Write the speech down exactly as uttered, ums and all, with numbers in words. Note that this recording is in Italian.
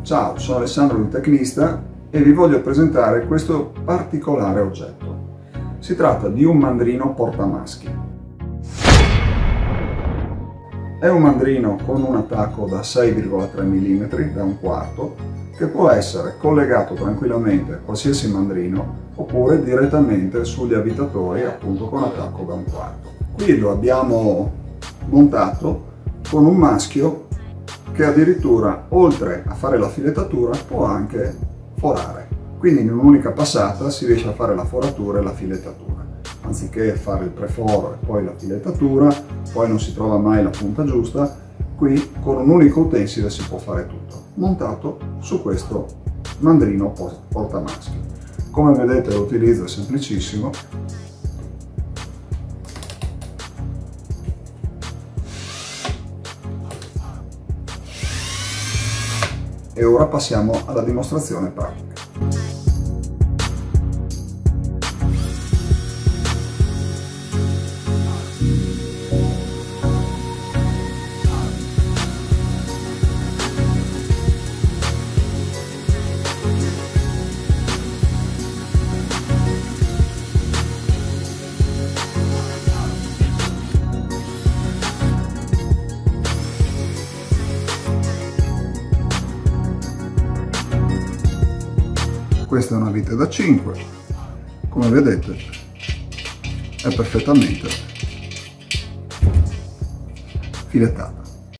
Ciao, sono Alessandro il Tecnista e vi voglio presentare questo particolare oggetto. Si tratta di un mandrino portamaschi. È un mandrino con un attacco da sei virgola tre millimetri, da un quarto, che può essere collegato tranquillamente a qualsiasi mandrino oppure direttamente sugli avvitatori, appunto con attacco da un quarto. Qui lo abbiamo montato con un maschio che addirittura, oltre a fare la filettatura, può anche forare. Quindi in un'unica passata si riesce a fare la foratura e la filettatura. Anziché fare il preforo e poi la filettatura, poi non si trova mai la punta giusta, qui con un unico utensile si può fare tutto, montato su questo mandrino portamaschi. Come vedete l'utilizzo è semplicissimo. E ora passiamo alla dimostrazione pratica. Questa è una vite da cinque, come vedete è perfettamente filettata.